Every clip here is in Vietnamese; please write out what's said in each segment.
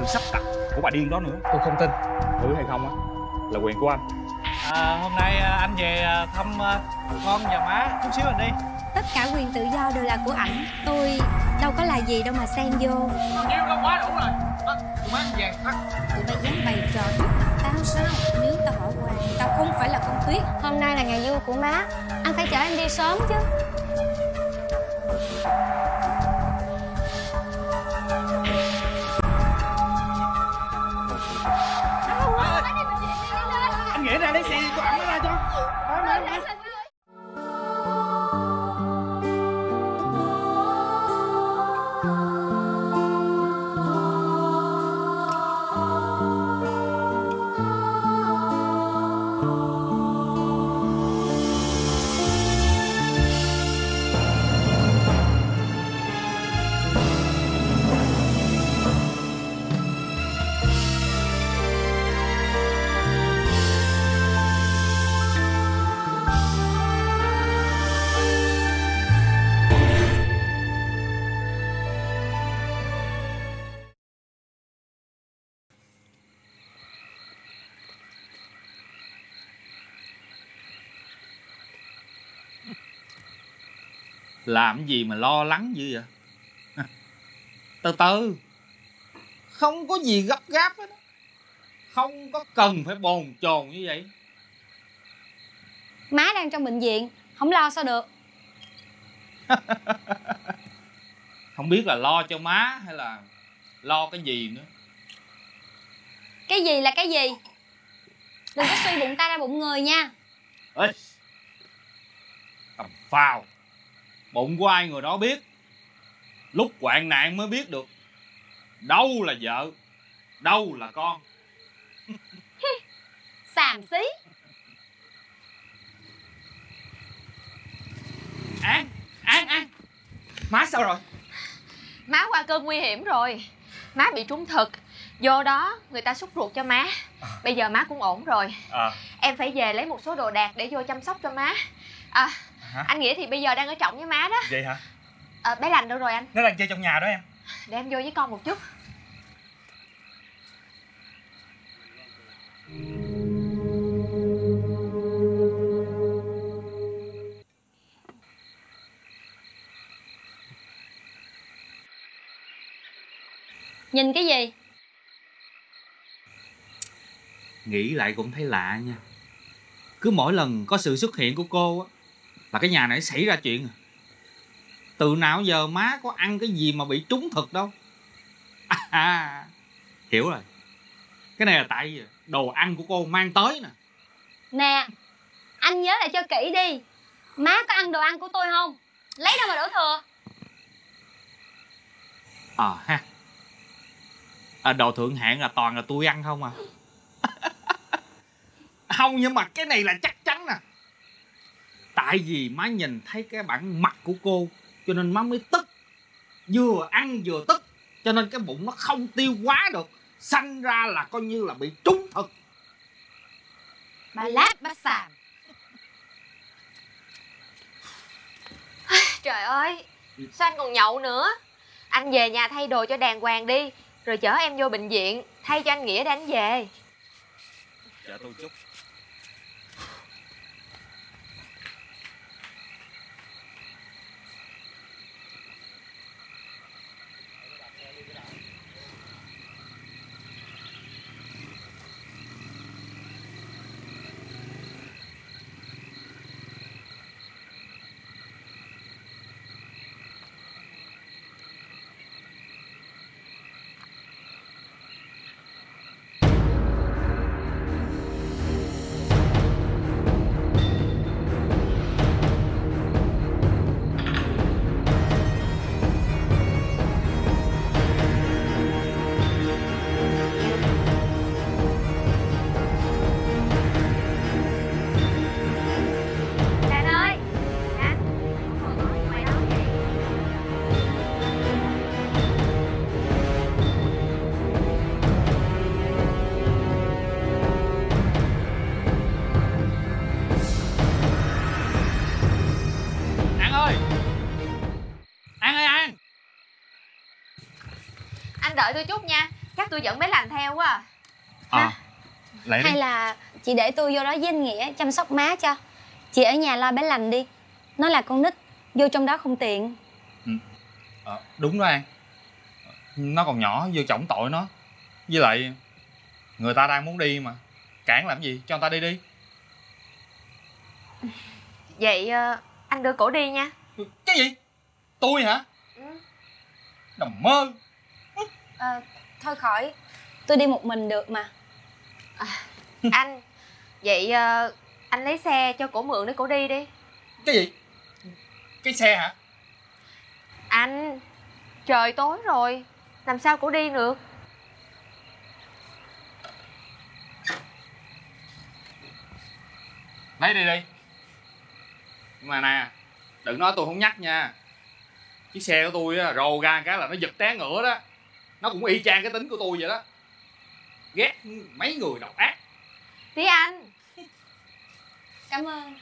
sự sắp đặt của bà điên đó nữa. Tôi không tin. Thử hay không á là quyền của anh. Hôm nay anh về thăm con và má, chút xíu anh đi. Tất cả quyền tự do đều là của ảnh. Tôi đâu có là gì đâu mà xen vô. Nhiêu đâu quá đủ rồi. Tụi má về. Tụi bay dám bày trò trước mặt tao sao? Nếu tao bỏ qua, tao không phải là con Tuyết. Hôm nay là ngày vui của má, anh phải chở em đi sớm chứ. Anh Nghĩa ra lấy xe của ẩm nó ra cho. Làm gì mà lo lắng dữ vậy? Từ từ, không có gì gấp gáp hết đó. Không có cần phải bồn chồn như vậy. Má đang trong bệnh viện, không lo sao được. Không biết là lo cho má hay là lo cái gì nữa. Cái gì là cái gì? Đừng có suy bụng ta ra bụng người nha. Ê, tầm phào. Bụng của ai người đó biết. Lúc hoạn nạn mới biết được đâu là vợ, đâu là con. Xàm xí. An má sao rồi? Má qua cơn nguy hiểm rồi. Má bị trúng thực. Do đó người ta xúc ruột cho má. Bây giờ má cũng ổn rồi. Em phải về lấy một số đồ đạc để vô chăm sóc cho má. Anh Nghĩa thì bây giờ đang ở Trọng với má đó. Vậy hả? Bé Lành đâu rồi anh? Nó đang chơi trong nhà đó em. Để em vô với con một chút. Nhìn cái gì? Nghĩ lại cũng thấy lạ nha. Cứ mỗi lần có sự xuất hiện của cô á là cái nhà này xảy ra chuyện. Từ nào giờ má có ăn cái gì mà bị trúng thực đâu. Hiểu rồi. Cái này là tại đồ ăn của cô mang tới nè. Nè, anh nhớ lại cho kỹ đi. Má có ăn đồ ăn của tôi không? Lấy đâu mà đổ thừa. Đồ thượng hạng là toàn là tôi ăn không à. Không, nhưng mà cái này là chắc chắn nè. Tại vì má nhìn thấy cái bản mặt của cô cho nên má mới tức. Vừa ăn vừa tức. Cho nên cái bụng nó không tiêu hóa được. Sanh ra là coi như là bị trúng thực. Bà lát bà xàm. Trời ơi, sao anh còn nhậu nữa? Anh về nhà thay đồ cho đàng hoàng đi. Rồi chở em vô bệnh viện. Thay cho anh Nghĩa để anh về. Chờ tôi chút. Anh đợi tôi chút nha. Chắc tôi dẫn bé Lành theo quá Lấy đi. Hay là chị để tôi vô đó với anh Nghĩa chăm sóc má cho. Chị ở nhà lo bé Lành đi. Nó là con nít, vô trong đó không tiện. Đúng đó An. Nó còn nhỏ, vừa chổng tội nó. Với lại người ta đang muốn đi mà, cản làm gì, cho người ta đi đi. Vậy anh đưa cổ đi nha. Cái gì? Tôi hả? Ừ. Nằm mơ. Thôi khỏi, tôi đi một mình được mà. Anh, vậy anh lấy xe cho cổ mượn để cổ đi đi. Cái gì? Cái xe hả? Anh, trời tối rồi, làm sao cổ đi được. Lấy đi đi. Mà nè, đừng nói tôi không nhắc nha. Chiếc xe của tôi á, rồ ra cái là nó giật té ngựa đó. Nó cũng y chang cái tính của tôi vậy đó. Ghét mấy người độc ác. Tí anh. Cảm ơn.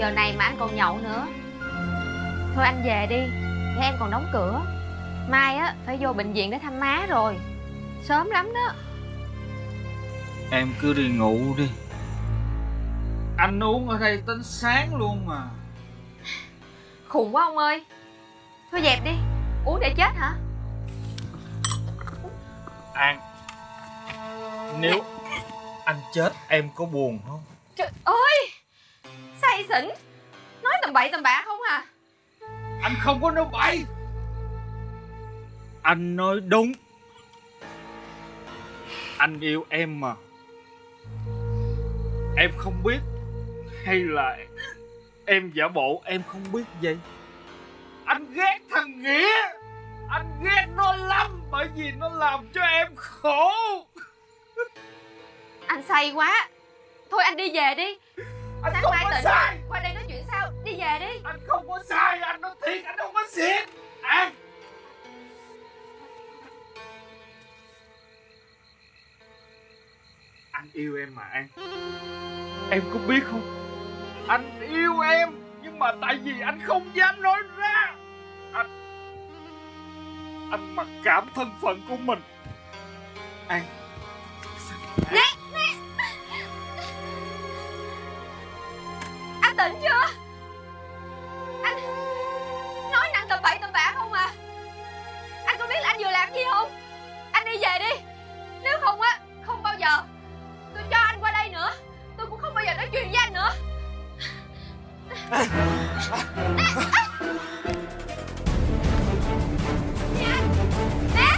Giờ này mà anh còn nhậu nữa. Thôi anh về đi, để em còn đóng cửa. Mai á phải vô bệnh viện để thăm má rồi. Sớm lắm đó. Em cứ đi ngủ đi. Anh uống ở đây tới sáng luôn mà. Khùng quá ông ơi. Thôi dẹp đi. Uống để chết hả? An, nếu anh chết em có buồn không? Trời ơi, say xỉn, nói tầm bậy tầm bạ không à. Anh không có nói bậy. Anh nói đúng. Anh yêu em mà. Em không biết hay là em giả bộ em không biết gì? Anh ghét thằng Nghĩa. Anh ghét nó lắm bởi vì nó làm cho em khổ. Anh say quá. Thôi anh đi về đi. Anh Sáng không mai có tỉnh sai. qua đây nói chuyện sau. Đi về đi. Anh không có sai. Anh nói thiệt. Anh không có xiết. An, anh yêu em mà An. Em có biết không? Anh yêu em, nhưng mà tại vì anh không dám nói ra. Anh mặc cảm thân phận của mình. An, Nè, nè. Anh tỉnh chưa? Anh nói năng tầm bậy tầm bạ không à. Anh có biết là anh vừa làm gì không? Anh đi về đi. Nếu không á, không bao giờ tôi cho anh qua đây nữa. Tôi cũng không bao giờ nói chuyện với anh nữa. Nè, nè.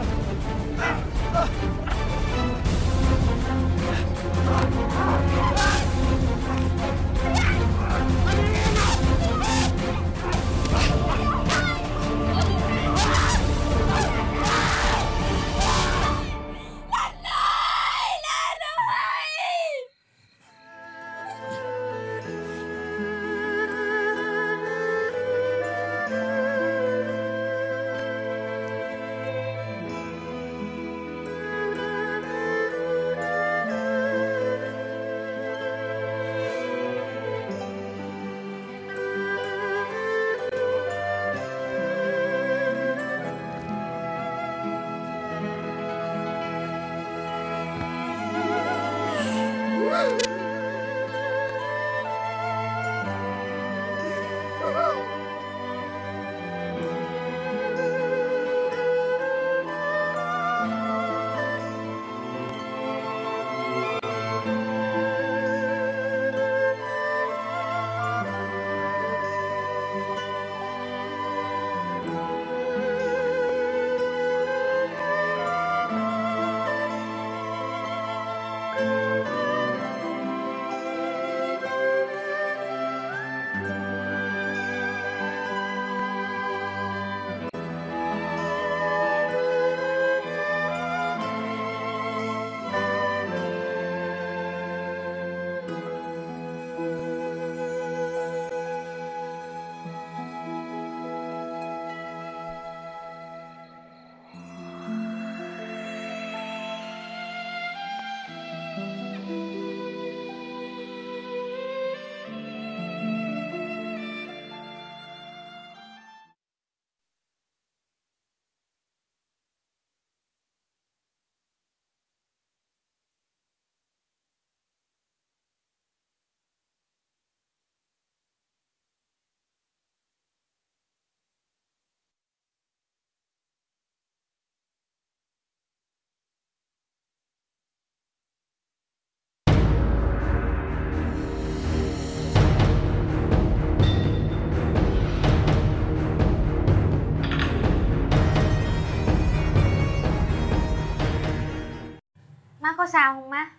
Má có sao không má?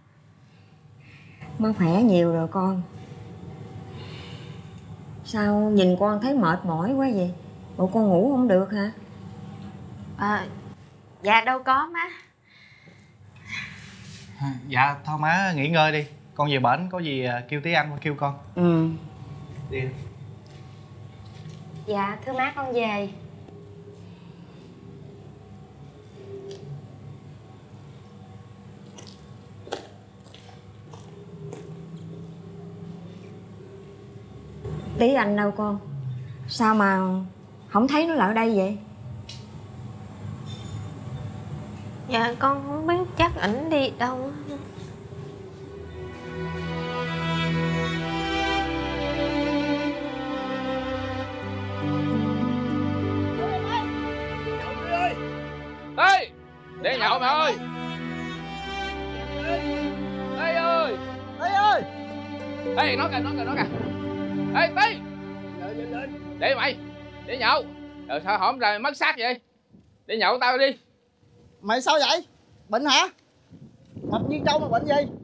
Má khỏe nhiều rồi con. Sao nhìn con thấy mệt mỏi quá vậy? Bộ con ngủ không được hả? Dạ đâu có má. Dạ thôi má nghỉ ngơi đi. Con về bển có gì kêu tí anh kêu con. Ừ. Đi. Dạ thưa má con về. tí anh đâu con. Sao mà không thấy nó lại ở đây vậy? Dạ con không biết, chắc ảnh đi đâu. Ê, để nhậu mày ơi. Ê ơi. Ê ơi. Ê, nó kìa. Ê, Tí. Để mày. Để nhậu. Rồi sao hổm ra mất xác vậy? Để nhậu tao đi. Mày sao vậy? Bệnh hả? Mập như trâu mà bệnh gì?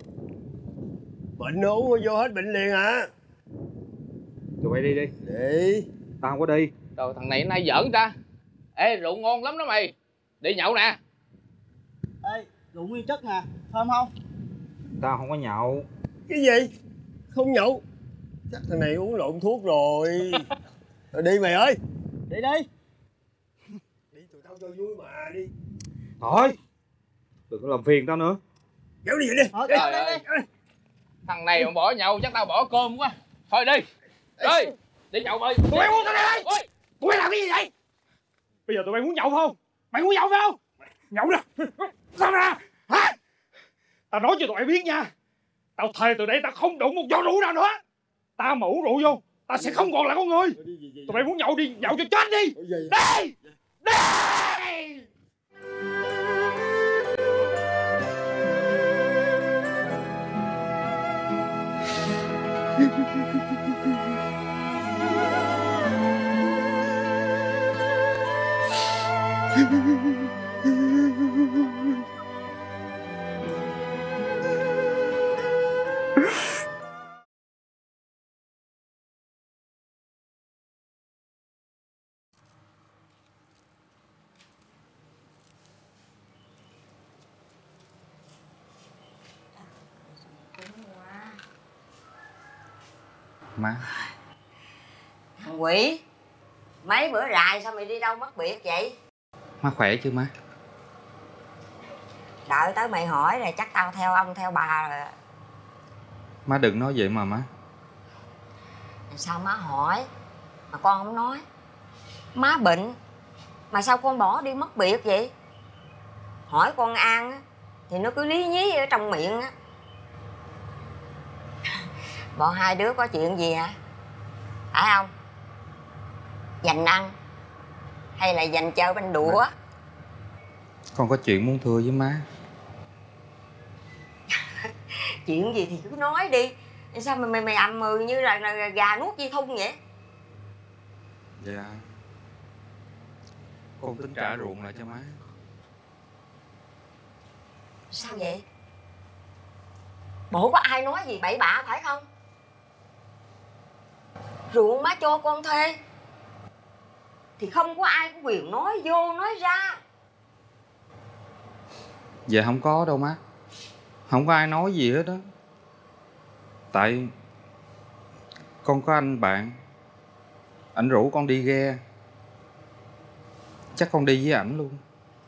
Bệnh uống vô hết bệnh liền hả? Tụi bay đi. Đi. Tao không có đi. Trời, thằng này nay giỡn ta. Ê, rượu ngon lắm đó mày. Đi nhậu nè. Ê, rượu nguyên chất nè, thơm không? Tao không có nhậu. Cái gì? Không nhậu? Chắc thằng này uống lộn thuốc rồi. Rồi đi mày ơi. Đi đi. Đi tụi tao cho vui mà đi. Thôi, đừng có làm phiền tao nữa. Kéo đi vậy đi. Trời ơi. Thằng này mà bỏ nhậu chắc tao bỏ cơm quá. Thôi đi. Đi. Đi nhậu ơi. Tụi bay muốn tao đây. Ôi, Tụi bay làm cái gì vậy? Bây giờ tụi bay muốn nhậu không? Mày muốn nhậu phải không? Nhậu nè. Sao nè? Hả? Tao nói cho tụi bay biết nha. Tao thề từ đây tao không đụng một giọt rượu nào nữa. Tao mà uống rượu vô, tao sẽ không còn là con người. Tụi bay muốn nhậu đi, nhậu cho chết đi. Đi. Đi. Má. Thằng quỷ, mấy bữa rày sao mày đi đâu mất biệt vậy? Má khỏe chứ má? Đợi tới mày hỏi rồi chắc tao theo ông theo bà rồi. Má đừng nói vậy mà má. Sao má hỏi mà con không nói? Má bệnh mà sao con bỏ đi mất biệt vậy? Hỏi con An á thì nó cứ lý nhí ở trong miệng á. Bọn hai đứa có chuyện gì hả? Phải không? Dành ăn hay là dành chơi banh đũa? Con có chuyện muốn thưa với má. Chuyện gì thì cứ nói đi. Sao mày ầm mừ như là gà nuốt dây thun vậy? Dạ, con tính trả ruộng lại cho má. Sao vậy? Bộ có ai nói gì bậy bạ phải không? Ruộng má cho con thuê thì không có ai có quyền nói vô nói ra. Dạ không có đâu má. Không có ai nói gì hết đó. Tại con có anh bạn, ảnh rủ con đi ghe. Chắc con đi với ảnh luôn.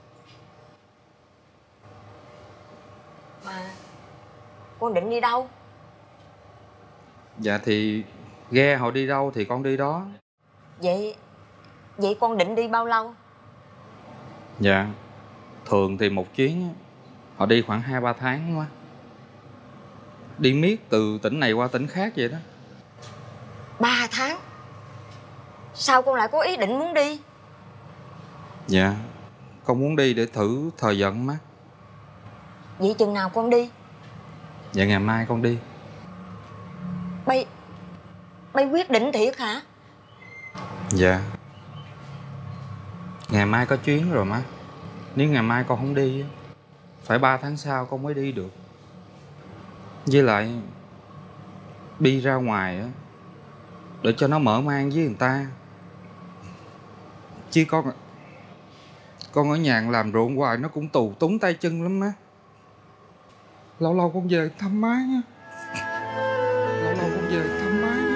Mà con định đi đâu? Dạ thì ghe họ đi đâu thì con đi đó. Vậy con định đi bao lâu? Dạ, thường thì một chuyến họ đi khoảng 2-3 tháng quá. Đi miết từ tỉnh này qua tỉnh khác vậy đó. 3 tháng? Sao con lại có ý định muốn đi? Dạ, con muốn đi để thử thời vận má. Vậy chừng nào con đi? Dạ ngày mai con đi. Bay quyết định thiệt hả? Dạ. Ngày mai có chuyến rồi má. Nếu ngày mai con không đi phải 3 tháng sau con mới đi được. Với lại đi ra ngoài á để cho nó mở mang với người ta. Chứ con ở nhà làm ruộng hoài nó cũng tù túng tay chân lắm má. Lâu lâu con về thăm má nha. Lâu lâu con về thăm má nha.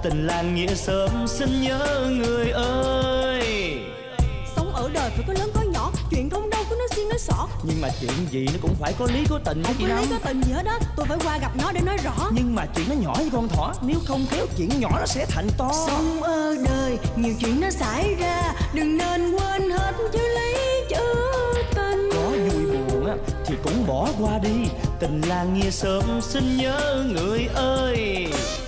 tình làng nghĩa sớm xin nhớ người ơi. Sống ở đời phải có lớn có nhỏ, chuyện không đâu cứ nói xiên nói xỏ. Nhưng mà chuyện gì nó cũng phải có lý có tình chứ chị Năm. Không có lý có tình gì hết á, tôi phải qua gặp nó để nói rõ. Nhưng mà chuyện nó nhỏ với con thỏ, nếu không khéo chuyện nhỏ nó sẽ thành to. Sống ở đời nhiều chuyện nó xảy ra, đừng nên quên hết chứ lấy chữ tình. Có vui buồn á thì cũng bỏ qua đi, tình làng nghĩa sớm xin nhớ người ơi.